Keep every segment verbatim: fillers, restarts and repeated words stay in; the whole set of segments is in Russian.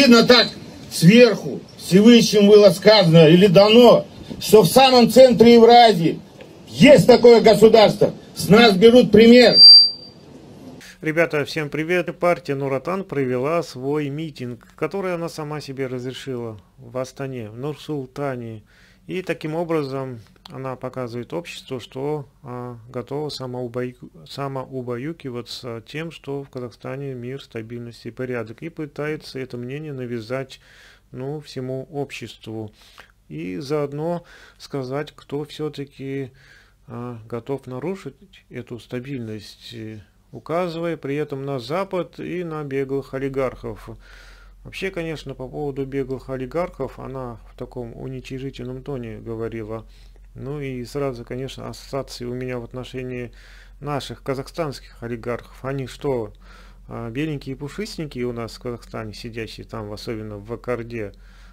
Видно так сверху Всевышним было сказано или дано, что в самом центре Евразии есть такое государство. С нас берут пример. Ребята, всем привет! Партия Нур-Отан провела свой митинг, который она сама себе разрешила в Астане, в Нур-Султане. И таким образом она показывает обществу, что а, готова самоубаю... самоубаюкиваться тем, что в Казахстане мир, стабильность и порядок. И пытается это мнение навязать ну, всему обществу. И заодно сказать, кто все-таки а, готов нарушить эту стабильность, указывая при этом на Запад и на беглых олигархов. Вообще, конечно, по поводу беглых олигархов она в таком уничижительном тоне говорила. Ну и сразу, конечно, ассоциации у меня в отношении наших казахстанских олигархов. Они что, беленькие и пушистенькие у нас в Казахстане, сидящие там, особенно в Аккорде?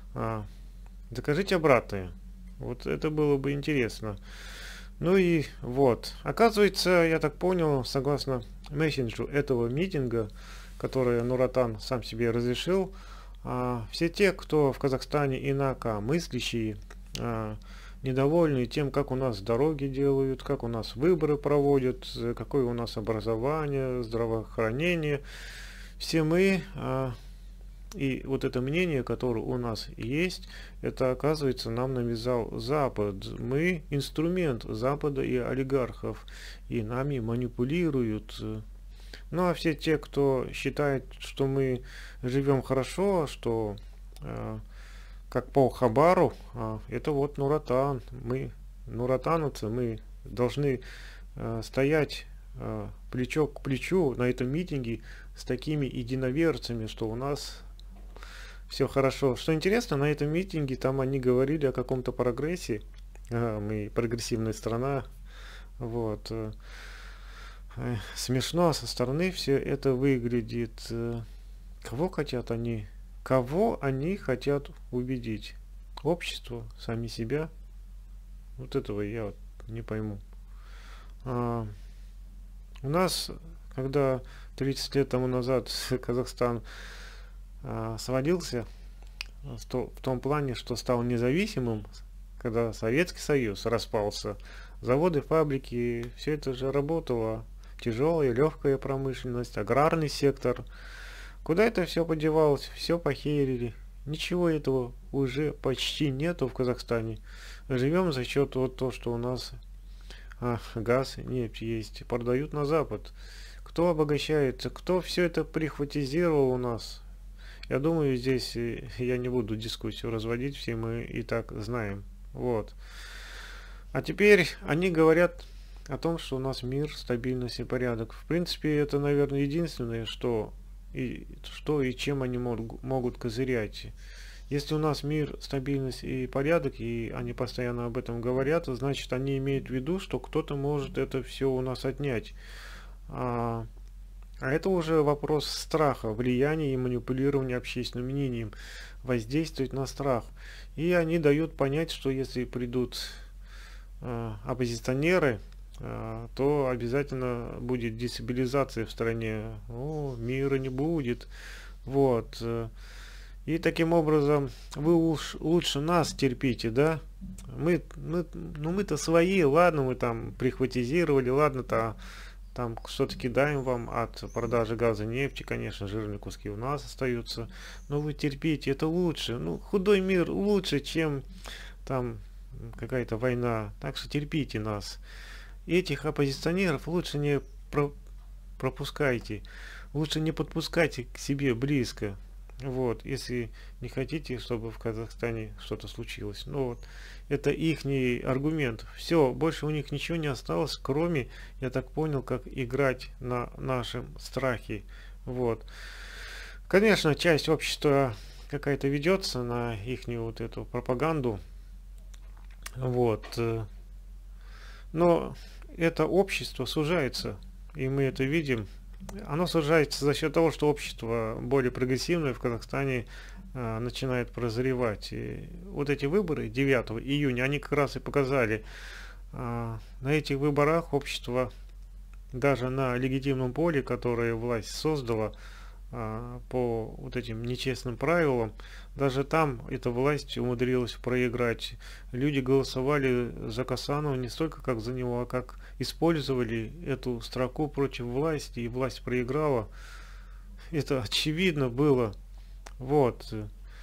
Докажите обратное. Вот это было бы интересно. Ну и вот. Оказывается, я так понял, согласно мессенджеру этого митинга, который Нур-Отан сам себе разрешил, а, все те, кто в Казахстане инакомыслящие, а, недовольны тем, как у нас дороги делают, как у нас выборы проводят, какое у нас образование, здравоохранение, все мы, а, и вот это мнение, которое у нас есть, это, оказывается, нам навязал Запад. Мы инструмент Запада и олигархов, и нами манипулируют. Ну а все те, кто считает, что мы живем хорошо, что э, как по Хабару, э, это вот Нур-Отан. Мы, нур-отановцы, мы должны э, стоять э, плечо к плечу на этом митинге с такими единоверцами, что у нас все хорошо. Что интересно, на этом митинге там они говорили о каком-то прогрессе. Э, мы прогрессивная страна. Вот. Э, Смешно со стороны все это выглядит. Кого хотят они? Кого они хотят убедить? Общество, сами себя? Вот этого я вот не пойму. А, у нас, когда тридцать лет тому назад Казахстан а, свалился, в, то, в том плане, что стал независимым, когда Советский Союз распался, заводы, фабрики, все это же работало. Тяжелая, легкая промышленность, аграрный сектор. Куда это все подевалось? Все похерили. Ничего этого уже почти нету в Казахстане. Живем за счет вот то, что у нас а, газ, нефть есть. Продают на Запад. Кто обогащается? Кто все это прихватизировал у нас? Я думаю, здесь я не буду дискуссию разводить. Все мы и так знаем. Вот. А теперь они говорят о том, что у нас мир, стабильность и порядок. В принципе, это, наверное, единственное, что и, что и чем они могут, могут козырять. Если у нас мир, стабильность и порядок, и они постоянно об этом говорят, значит, они имеют в виду, что кто-то может это все у нас отнять. А, а это уже вопрос страха, влияния и манипулирования общественным мнением, воздействовать на страх. И они дают понять, что если придут а, оппозиционеры, то обязательно будет дестабилизация в стране. О, мира не будет. Вот. И таким образом вы уж лучше нас терпите, да? Мы, мы, ну мы-то свои, ладно, мы там прихватизировали, ладно-то там что-то кидаем вам от продажи газа, нефти, конечно, жирные куски у нас остаются. Но вы терпите, это лучше. Ну, худой мир лучше, чем там какая-то война. Так что терпите нас. Этих оппозиционеров лучше не про пропускайте, лучше не подпускайте к себе близко. Вот, если не хотите, чтобы в Казахстане что-то случилось. Ну вот, это ихний аргумент. Все, больше у них ничего не осталось, кроме, я так понял, как играть на нашем страхе. Вот. Конечно, часть общества какая-то ведется на ихнюю вот эту пропаганду. Вот. Но это общество сужается, и мы это видим. Оно сужается за счет того, что общество более прогрессивное в Казахстане а, начинает прозревать. И вот эти выборы девятого июня, они как раз и показали, а, на этих выборах общество даже на легитимном поле, которое власть создала, а, по вот этим нечестным правилам, даже там эта власть умудрилась проиграть. Люди голосовали за Касанова не столько как за него, а как использовали эту строку против власти, и власть проиграла. Это очевидно было. Вот.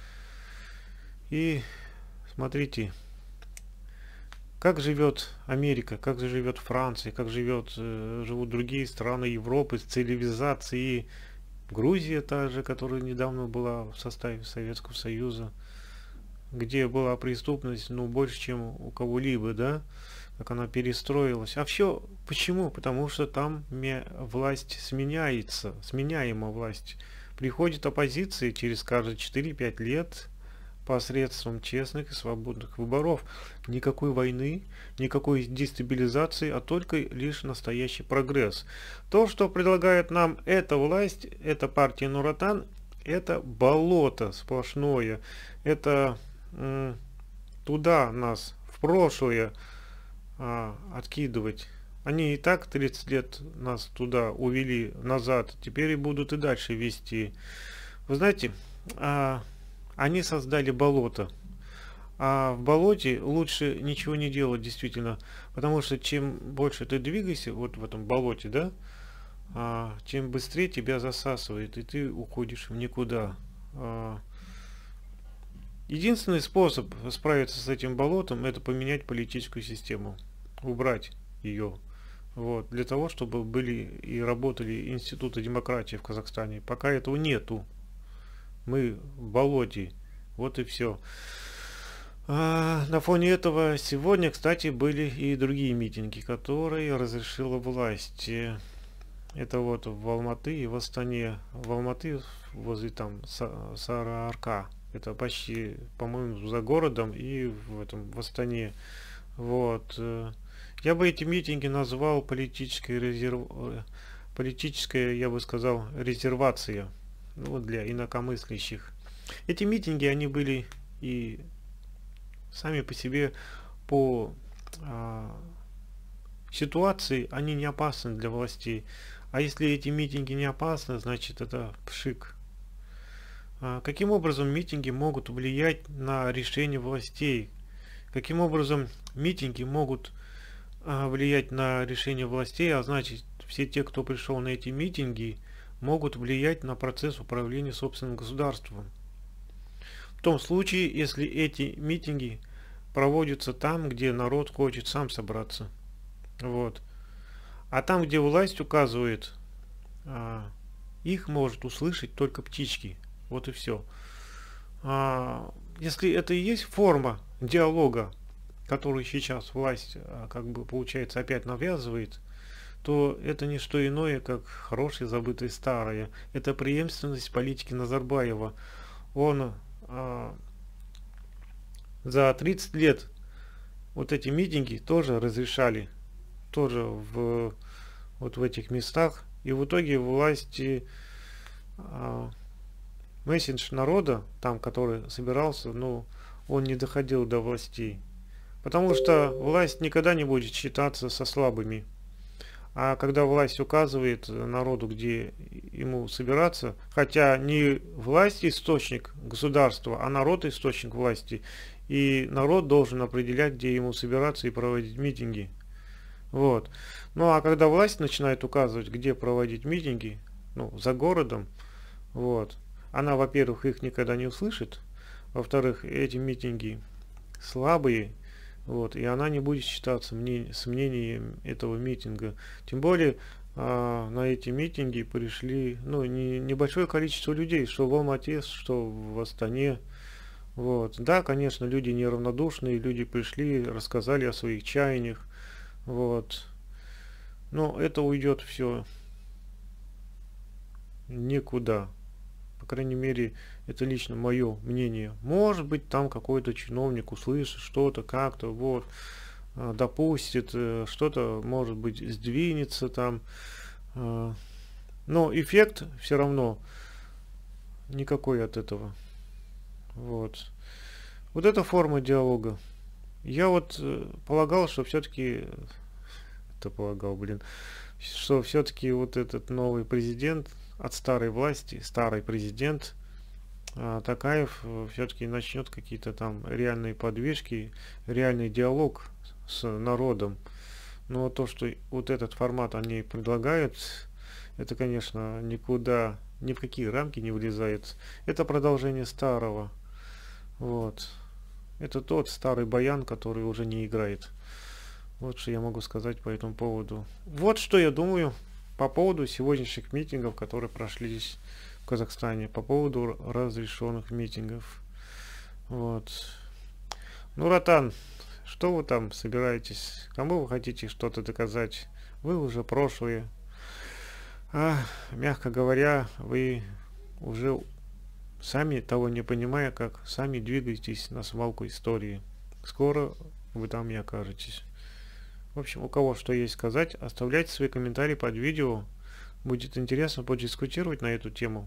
И смотрите, как живет Америка, как живет Франция, как живет, э, живут другие страны Европы с цивилизацией. Грузия та же, которая недавно была в составе Советского Союза, где была преступность, ну, больше, чем у кого-либо, да, как она перестроилась. А все почему? Потому что там власть сменяется, сменяема власть. Приходит оппозиция через каждые четыре-пять лет посредством честных и свободных выборов. Никакой войны, никакой дестабилизации, а только лишь настоящий прогресс. То, что предлагает нам эта власть, эта партия Нур-Отан, это болото сплошное. Это м, туда нас, в прошлое, а, откидывать. Они и так тридцать лет нас туда увели назад, теперь и будут и дальше вести. Вы знаете, а, они создали болото. А в болоте лучше ничего не делать, действительно. Потому что чем больше ты двигаешься вот в этом болоте, да, а, тем быстрее тебя засасывает, и ты уходишь в никуда. А, единственный способ справиться с этим болотом — это поменять политическую систему, убрать ее. Вот, для того, чтобы были и работали институты демократии в Казахстане. Пока этого нету. Мы в болоте. Вот и все. А, на фоне этого сегодня, кстати, были и другие митинги, которые разрешила власть. Это вот в Алматы и в Астане. В Алматы возле там Сарыарка. Это почти, по-моему, за городом, и в этом в Астане. Вот. Я бы эти митинги назвал политической резерв... политическая, я бы сказал, резервация, ну, для инакомыслящих. Эти митинги, они были и сами по себе по а, ситуации, они не опасны для властей. А если эти митинги не опасны, значит это пшик. А, каким образом митинги могут влиять на решение властей? Каким образом митинги могут влиять на решение властей, а значит, все те, кто пришел на эти митинги, могут влиять на процесс управления собственным государством. В том случае, если эти митинги проводятся там, где народ хочет сам собраться. Вот. А там, где власть указывает, их может услышать только птички. Вот и все. Если это и есть форма диалога, которую сейчас власть, как бы, получается, опять навязывает, то это не что иное, как хорошее забытое старое. Это преемственность политики Назарбаева. Он а, за тридцать лет вот эти митинги тоже разрешали, тоже в, вот в этих местах. И в итоге власти, а, месседж народа, там, который собирался, ну, он не доходил до властей. Потому что власть никогда не будет считаться со слабыми. А когда власть указывает народу, где ему собираться, хотя не власть источник государства, а народ источник власти, и народ должен определять, где ему собираться и проводить митинги. Вот. Ну а когда власть начинает указывать, где проводить митинги, ну, за городом, вот, она, во-первых, их никогда не услышит, во-вторых, эти митинги слабые. Вот, и она не будет считаться мнение, с мнением этого митинга. Тем более а, на эти митинги пришли, ну, не, небольшое количество людей, что в Алмате, что в Астане. Вот. Да, конечно, люди неравнодушные, люди пришли, рассказали о своих чаяниях. Вот. Но это уйдет все никуда. По крайней мере, это лично мое мнение. Может быть, там какой-то чиновник услышит что-то, как-то, вот, допустит, что-то, может быть, сдвинется там. Но эффект все равно никакой от этого. Вот. Вот эта форма диалога. Я вот полагал, что все-таки... Это полагал, блин. Что все-таки вот этот новый президент, от старой власти, старый президент а, Токаев все-таки начнет какие-то там реальные подвижки, реальный диалог с народом. Но то, что вот этот формат они предлагают, это, конечно, никуда, ни в какие рамки не влезает. Это продолжение старого. Вот. Это тот старый баян, который уже не играет. Вот что я могу сказать по этому поводу. Вот что я думаю по поводу сегодняшних митингов, которые прошлись в Казахстане, по поводу разрешенных митингов. Вот. Нуротан, что вы там собираетесь? Кому вы хотите что-то доказать? Вы уже прошлые. А, мягко говоря, вы уже сами того не понимая, как сами двигаетесь на свалку истории. Скоро вы там и окажетесь. В общем, у кого что есть сказать, оставляйте свои комментарии под видео. Будет интересно подискутировать на эту тему.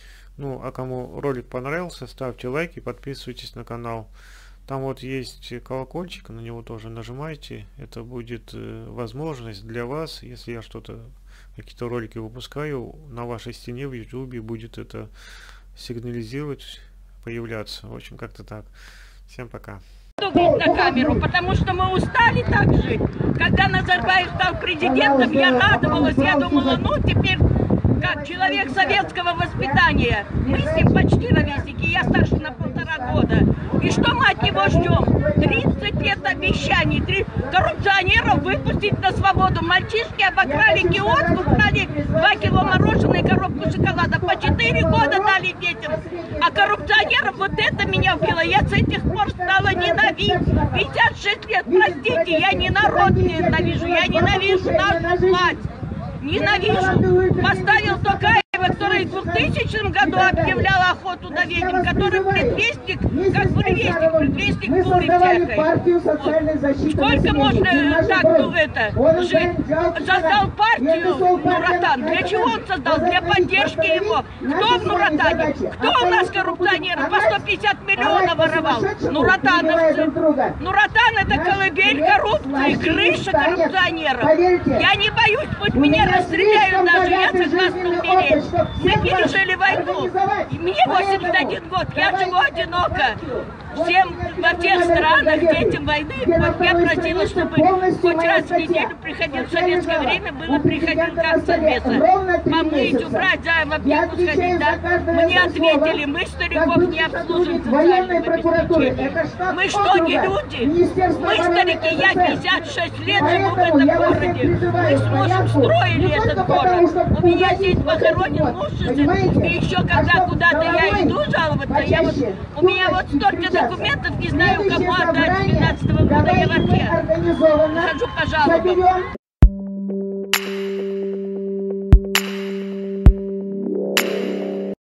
Ну, а кому ролик понравился, ставьте лайки, подписывайтесь на канал. Там вот есть колокольчик, на него тоже нажимайте. Это будет э, возможность для вас, если я что-то, какие-то ролики выпускаю, на вашей стене в ютубе будет это сигнализировать, появляться. В общем, как-то так. Всем пока. На камеру, потому что мы устали так жить. Когда Назарбаев стал президентом, я радовалась, я думала, ну теперь как человек советского воспитания. Мы с ним почти ровесники, я старше на полтора года. И что мы от него ждем? тридцать лет обещаний, три... коррупционеров выпустить на свободу. Мальчишки обокрали киоск, украли два кило мороженого и коробку шоколада. По четыре года дали детям. А коррупционеров, вот это меня убило. Я с этих пор стала ненавидеть. пятьдесят шесть лет, простите, я не народ ненавижу, я ненавижу нашу власть. Ненавижу. Поставил Токаева, который в двухтысячном году объявлял охоту на ведьм, который предвестник, как предвестник, предвестник буры всякой. Вот. Сколько можно так, ну это, жить? Создал партию Нуротан. Для чего он создал? Для поддержки его. Кто в Нуротане? Кто у нас коррупционеры? По сто пятьдесят миллионов воровал. Нуротановцы. Нуротан — это колыбель коррупции, крыша коррупционеров. Я не боюсь, пусть меня расстреляют даже, я согласна умереть. Мы пережили войну. Мне восемьдесят один год, я живу одиноко. Всем во всех странах детям войны. Вот я просила, чтобы хоть раз в неделю приходил в советское время, было приходил как совместно. Помыть, убрать, за в аптеку сходить, да? Мне ответили, мы стариков не обслуживаем социальным обеспечением. Мы что, не люди? Мы старики, я пятьдесят шесть лет живу в этом городе. Мы с мужем строили этот город. У меня здесь похоронен муж, и еще когда куда-то я иду жаловаться, я вот, у меня вот столько документов, не знаю, кому отдать. двенадцатого года я в архе хожу по жалобам.